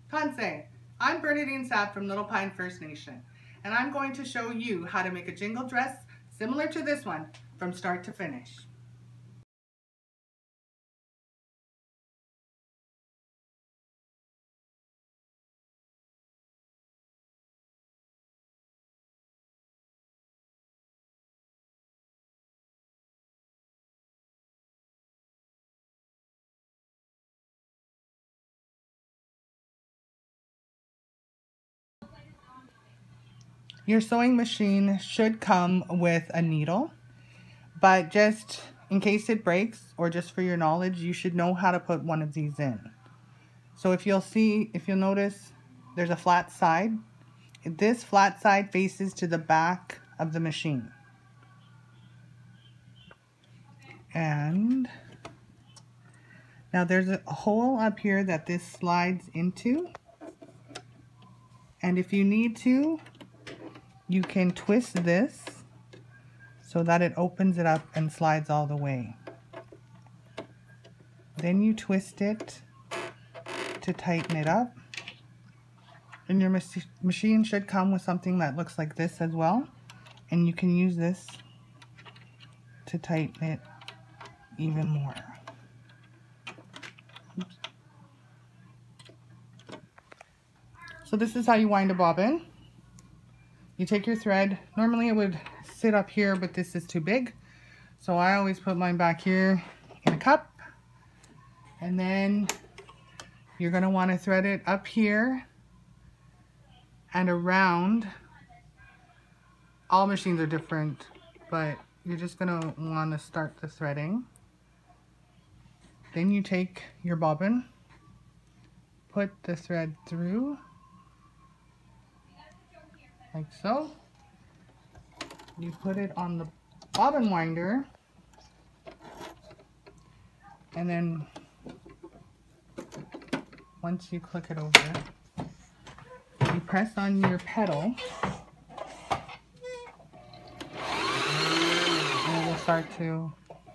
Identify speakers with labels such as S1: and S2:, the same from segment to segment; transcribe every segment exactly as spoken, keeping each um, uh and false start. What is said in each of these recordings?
S1: Tansei, I'm Bernadine Sapp from Little Pine First Nation, and I'm going to show you how to make a jingle dress similar to this one from start to finish. Your sewing machine should come with a needle, but just in case it breaks, or just for your knowledge, you should know how to put one of these in. So if you'll see, if you'll notice, there's a flat side. This flat side faces to the back of the machine. And now there's a hole up here that this slides into. And if you need to, you can twist this so that it opens it up and slides all the way. Then you twist it to tighten it up. And your mach machine should come with something that looks like this as well. And you can use this to tighten it even more. Oops. So this is how you wind a bobbin. You take your thread. Normally it would sit up here, but this is too big. So I always put mine back here in a cup. And then you're going to want to thread it up here and around. All machines are different, but you're just going to want to start the threading. Then you take your bobbin, put the thread through, like so. You put it on the bobbin winder, and then once you click it over, you press on your pedal, and it will start to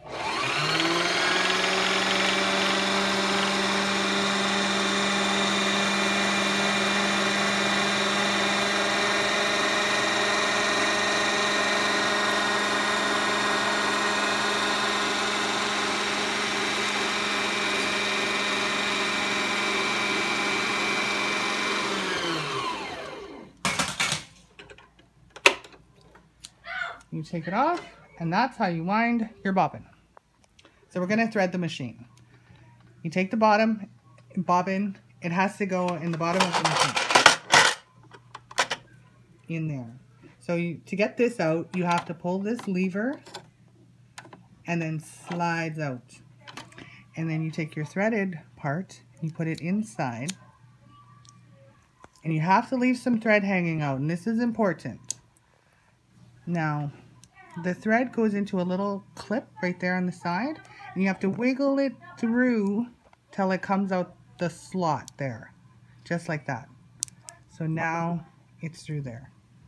S1: you take it off, and that's how you wind your bobbin. So we're going to thread the machine. You take the bottom bobbin, it has to go in the bottom of the machine, in there. So you, to get this out, you have to pull this lever and then slides out. And then you take your threaded part, you put it inside, and you have to leave some thread hanging out, and this is important. Now, the thread goes into a little clip right there on the side, and you have to wiggle it through till it comes out the slot there, just like that. So now it's through there.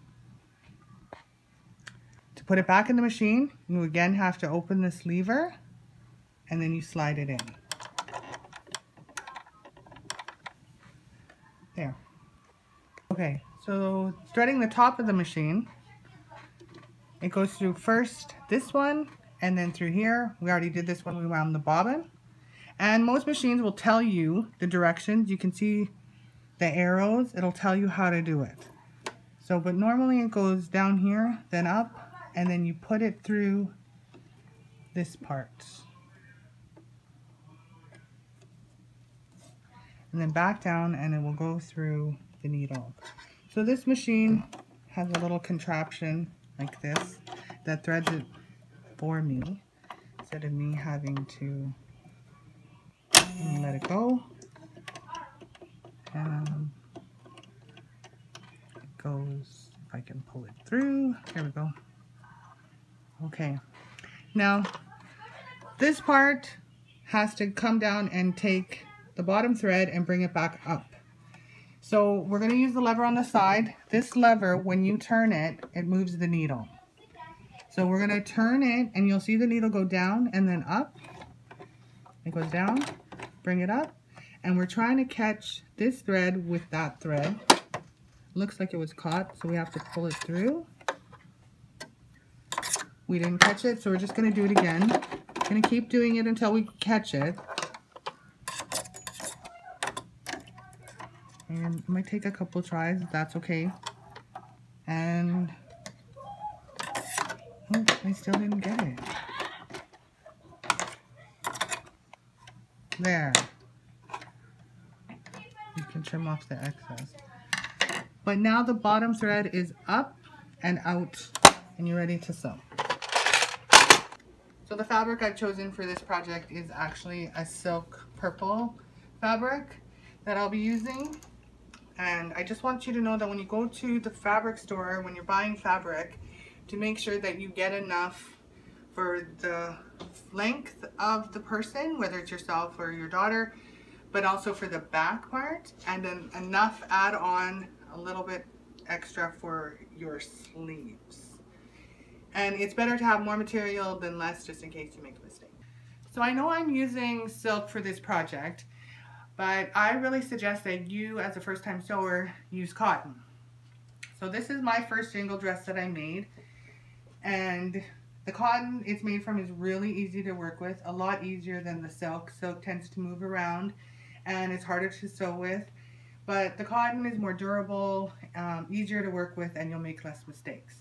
S1: To put it back in the machine, you again have to open this lever, and then you slide it in. There. Okay, so threading the top of the machine, it goes through first this one, and then through here. We already did this when we wound the bobbin. And most machines will tell you the directions. You can see the arrows. It'll tell you how to do it. So, but normally it goes down here, then up, and then you put it through this part. And then back down, and it will go through the needle. So this machine has a little contraption like this that threads it for me, instead of me having to let it go. And it goes, if I can pull it through, there we go. Okay, now this part has to come down and take the bottom thread and bring it back up. So we're going to use the lever on the side. This lever, when you turn it, it moves the needle. So we're going to turn it, and you'll see the needle go down and then up. It goes down, bring it up, And we're trying to catch this thread with that thread. Looks like it was caught, so we have to pull it through. We didn't catch it, so we're just going to do it again. Going to keep doing it until we catch it. And it might take a couple tries, that's okay. And oh, I still didn't get it. There. You can trim off the excess. But now the bottom thread is up and out, and you're ready to sew. So the fabric I've chosen for this project is actually a silk purple fabric that I'll be using. And I just want you to know that when you go to the fabric store, when you're buying fabric, to make sure that you get enough for the length of the person, whether it's yourself or your daughter, but also for the back part, and then enough add on a little bit extra for your sleeves. And it's better to have more material than less, just in case you make a mistake. So I know I'm using silk for this project, but I really suggest that you, as a first-time sewer, use cotton. So this is my first jingle dress that I made, and the cotton it's made from is really easy to work with, a lot easier than the silk. Silk tends to move around and it's harder to sew with, but the cotton is more durable, um, easier to work with, and you'll make less mistakes.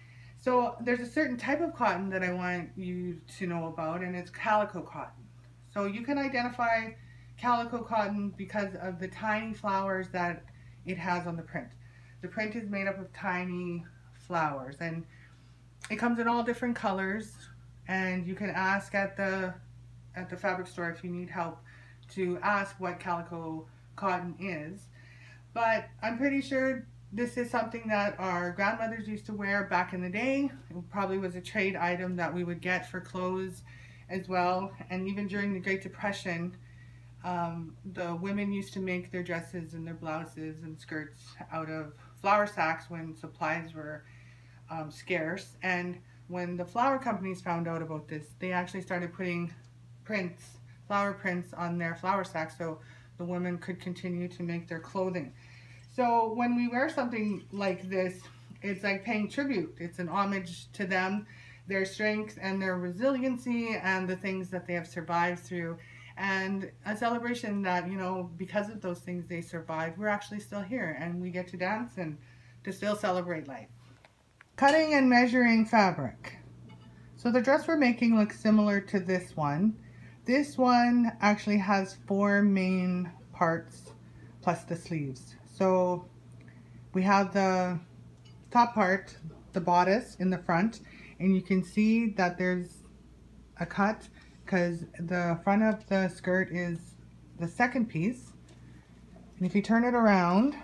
S1: So there's a certain type of cotton that I want you to know about, and it's calico cotton. So you can identify calico cotton because of the tiny flowers that it has on the print. The print is made up of tiny flowers, and it comes in all different colors, and you can ask at the at the fabric store if you need help to ask what calico cotton is. But I'm pretty sure this is something that our grandmothers used to wear back in the day. It probably was a trade item that we would get for clothes as well, and even during the Great Depression, Um, the women used to make their dresses and their blouses and skirts out of flour sacks when supplies were um, scarce. And when the flour companies found out about this, they actually started putting prints, flour prints on their flour sacks so the women could continue to make their clothing. So when we wear something like this, it's like paying tribute. It's an homage to them, their strength and their resiliency and the things that they have survived through. And a celebration that, you know, because of those things they survived, we're actually still here and we get to dance and to still celebrate life. Cutting and measuring fabric. So the dress we're making looks similar to this one. This one actually has four main parts plus the sleeves. So we have the top part, the bodice in the front, and you can see that there's a cut because the front of the skirt is the second piece. And if you turn it around,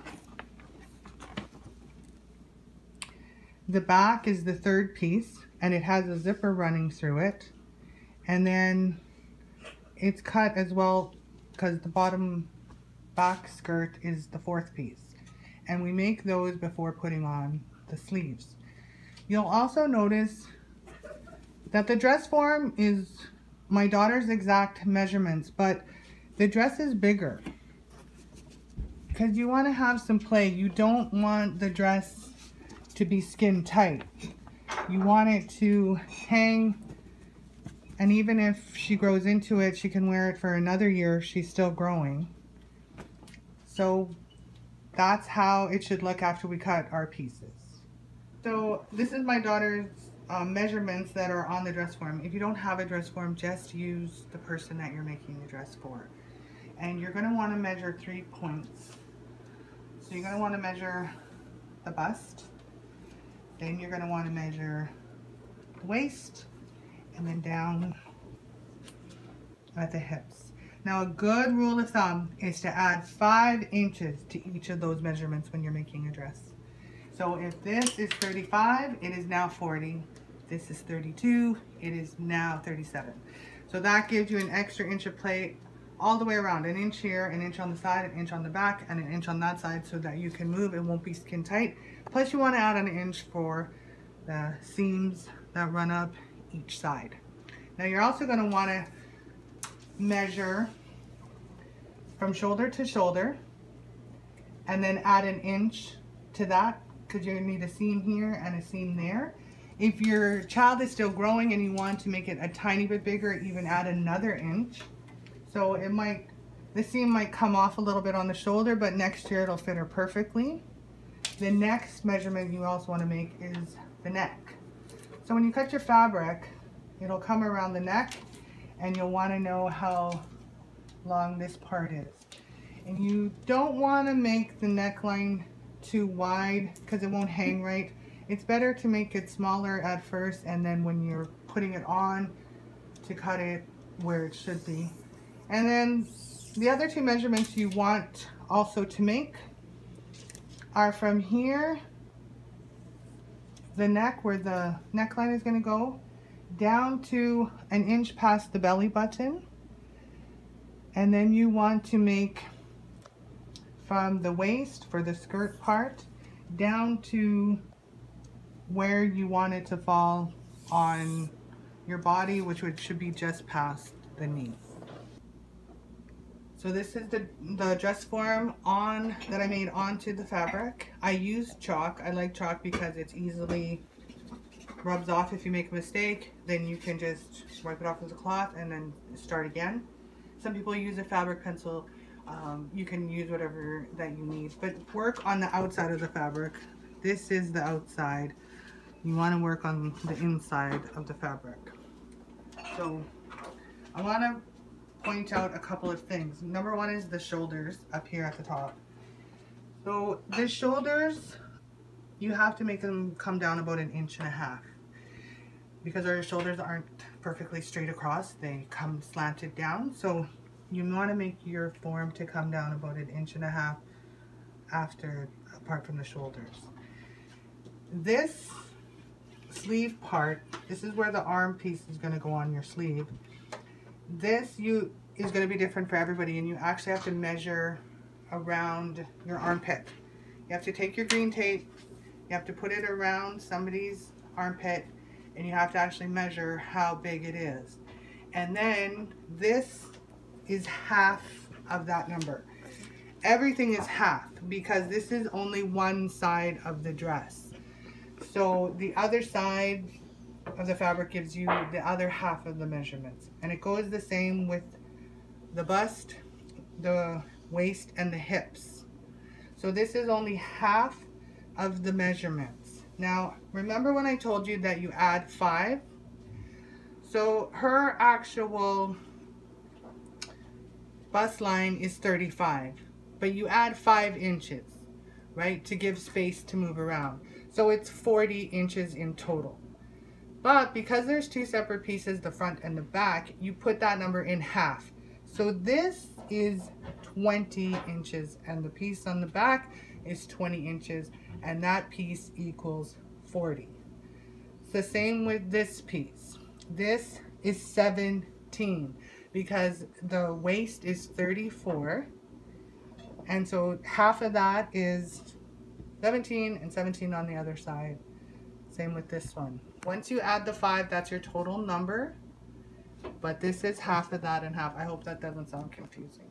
S1: the back is the third piece, and it has a zipper running through it. And then it's cut as well because the bottom back skirt is the fourth piece. And we make those before putting on the sleeves. You'll also notice that the dress form is my daughter's exact measurements, but the dress is bigger because you want to have some play. You don't want the dress to be skin tight. You want it to hang, and even if she grows into it, she can wear it for another year. She's still growing. So that's how it should look after we cut our pieces. So this is my daughter's Um, measurements that are on the dress form. If you don't have a dress form, just use the person that you're making the dress for. And you're going to want to measure three points. So you're going to want to measure the bust, then you're going to want to measure the waist, and then down at the hips. Now a good rule of thumb is to add five inches to each of those measurements when you're making a dress. So if this is thirty-five, it is now forty. This is thirty-two, it is now thirty-seven. So that gives you an extra inch of play all the way around. An inch here, an inch on the side, an inch on the back, and an inch on that side so that you can move. It won't be skin tight. Plus you want to add an inch for the seams that run up each side. Now you're also going to want to measure from shoulder to shoulder, and then add an inch to that because you need a seam here and a seam there. If your child is still growing and you want to make it a tiny bit bigger, even add another inch. So it might, the seam might come off a little bit on the shoulder, but next year it'll fit her perfectly. The next measurement you also want to make is the neck. So when you cut your fabric, it'll come around the neck, and you'll want to know how long this part is. And you don't want to make the neckline too wide because it won't hang right. It's better to make it smaller at first, and then when you're putting it on, to cut it where it should be. And then the other two measurements you want also to make are from here, the neck where the neckline is going to go, down to an inch past the belly button. And then you want to make from the waist for the skirt part down to where you want it to fall on your body, which would, should be just past the knee. So this is the, the dress form on that I made onto the fabric. I use chalk. I like chalk because it's easily rubs off. If you make a mistake, then you can just wipe it off with a cloth and then start again. Some people use a fabric pencil. Um, you can use whatever that you need, but work on the outside of the fabric. This is the outside. You want to work on the inside of the fabric. So I want to point out a couple of things. Number one is the shoulders up here at the top. So the shoulders, you have to make them come down about an inch and a half because our shoulders aren't perfectly straight across. They come slanted down. So you want to make your form to come down about an inch and a half after, apart from the shoulders. This sleeve part, this is where the arm piece is going to go on your sleeve. This you is going to be different for everybody, and you actually have to measure around your armpit. You have to take your green tape, you have to put it around somebody's armpit, and you have to actually measure how big it is. And then this is half of that number. Everything is half because this is only one side of the dress. So the other side of the fabric gives you the other half of the measurements. And it goes the same with the bust, the waist, and the hips. So this is only half of the measurements. Now, remember when I told you that you add five? So her actual bust line is thirty-five, but you add five inches, right, to give space to move around. So it's forty inches in total. But because there's two separate pieces, the front and the back, you put that number in half. So this is twenty inches, and the piece on the back is twenty inches, and that piece equals forty. It's the same with this piece. This is seventeen because the waist is thirty-four, and so half of that is seventeen and seventeen on the other side. Same with this one. Once you add the five, that's your total number, but this is half of that and half. I hope that doesn't sound confusing.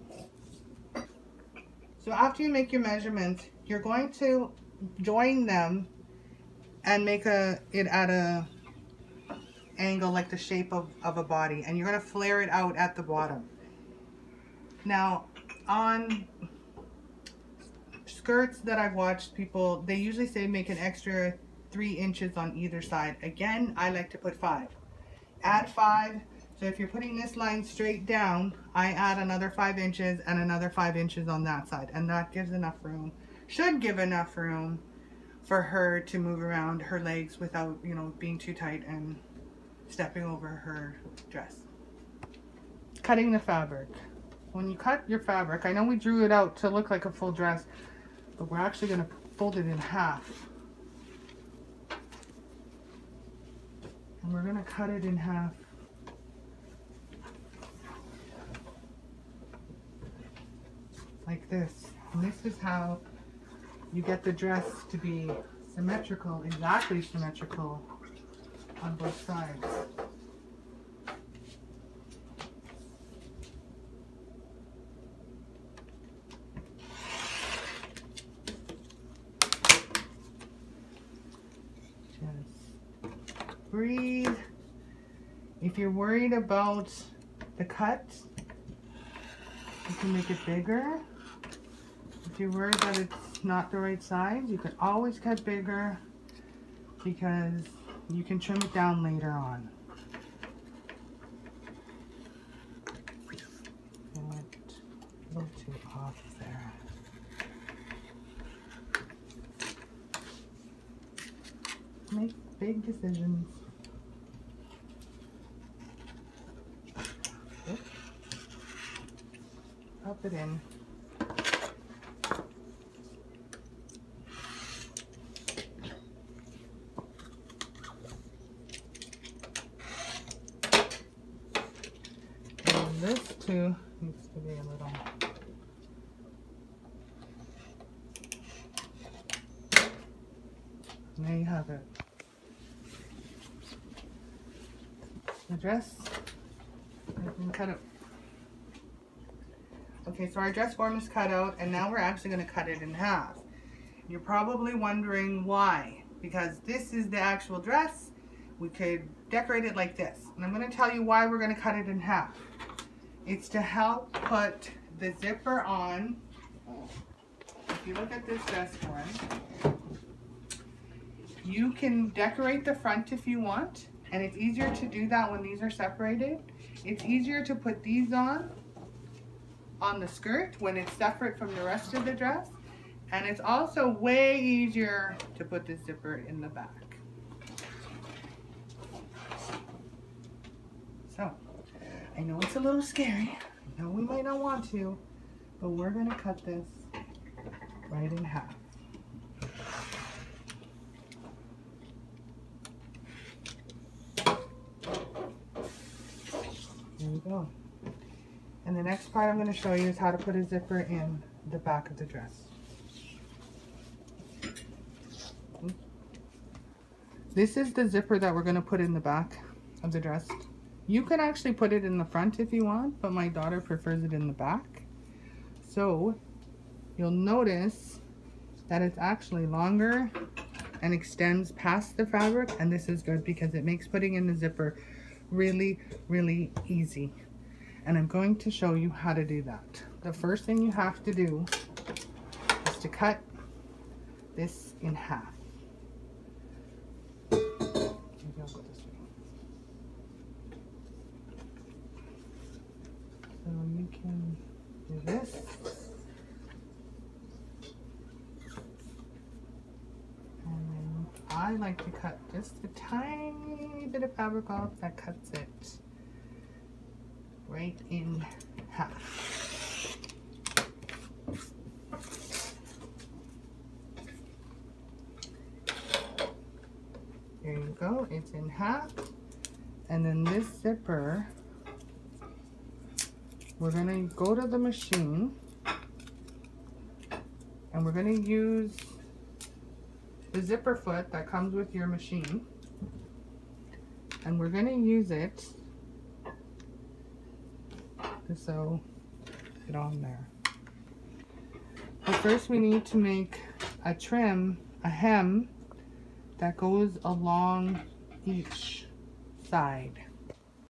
S1: So after you make your measurements, you're going to join them and make a it at a angle like the shape of, of a body, and you're going to flare it out at the bottom. Now on skirts that I've watched people, they usually say make an extra three inches on either side. Again, I like to put five. Add five. So if you're putting this line straight down, I add another five inches and another five inches on that side, and that gives enough room, should give enough room for her to move around her legs without, you know, being too tight and stepping over her dress. Cutting the fabric. When you cut your fabric, I know we drew it out to look like a full dress, but we're actually going to fold it in half. And we're going to cut it in half. Like this. And this is how you get the dress to be symmetrical, exactly symmetrical on both sides. breathe. If you're worried about the cut, you can make it bigger. If you're worried that it's not the right size, you can always cut bigger because you can trim it down later on. I went a little too off there. Make big decisions. Oops. Pop it in. And this too needs to be a little. There you have it. The dress has been cut out. Okay, so our dress form is cut out, and now we're actually going to cut it in half. You're probably wondering why, because this is the actual dress. We could decorate it like this, and I'm going to tell you why we're going to cut it in half. It's to help put the zipper on. If you look at this dress form, you can decorate the front if you want, and it's easier to do that when these are separated. It's easier to put these on on the skirt when it's separate from the rest of the dress, and it's also way easier to put the zipper in the back. So, I know it's a little scary. I know we might not want to, but we're going to cut this right in half. There we go. And the next part I'm going to show you is how to put a zipper in the back of the dress. This is the zipper that we're going to put in the back of the dress. You can actually put it in the front if you want, but my daughter prefers it in the back. So you'll notice that it's actually longer and extends past the fabric, and this is good because it makes putting in the zipper really, really easy. And I'm going to show you how to do that. The first thing you have to do is to cut this in half. Maybe I'll go this way. So you can do this. And then I like to cut just a tiny bit of fabric off that cuts it right in half. There you go, it's in half. And then this zipper, we're gonna go to the machine and we're gonna use the zipper foot that comes with your machine, and we're gonna use it to sew it on there. But first we need to make a trim, a hem that goes along each side.